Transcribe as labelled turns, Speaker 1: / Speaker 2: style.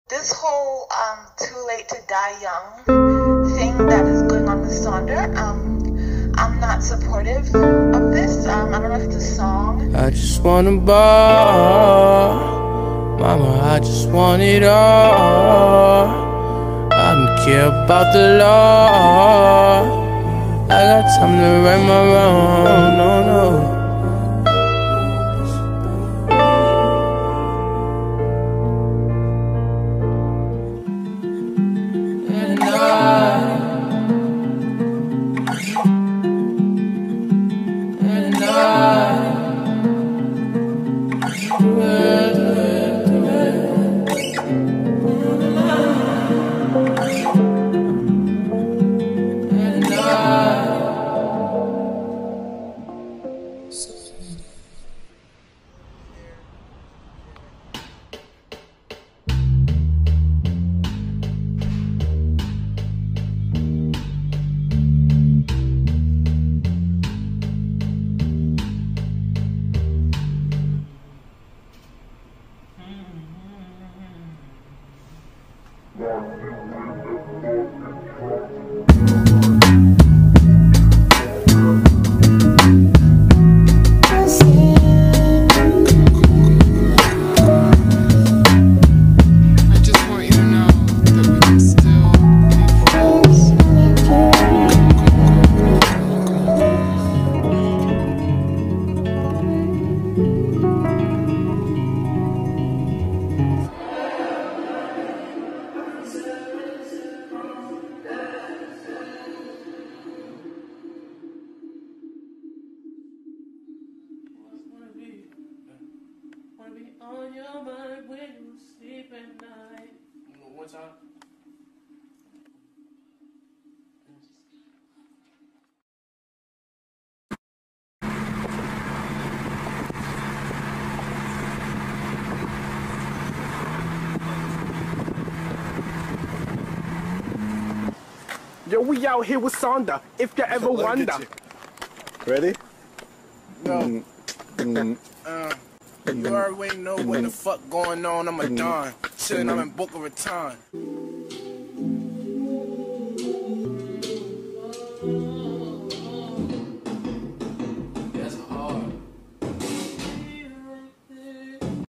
Speaker 1: This whole too late to die young thing that is going on with Sonder, I'm not supportive of this. I don't know if it's a song.
Speaker 2: I just wanna ball, mama, I just want it all. I don't care about the law. I got time to right my wrong, no, no. On your mind when you sleep at night. One time.
Speaker 3: Yo, we out here with Sonder, if you ever wonder.
Speaker 4: Ready?
Speaker 3: No. You already know what the fuck going on. I'm a Don. Chillin', I'm in Boca Raton.